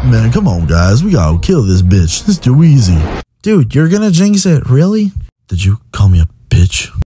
Man, come on, guys. We gotta kill this bitch. It's too easy. Dude, you're gonna jinx it, really? Did you call me a bitch?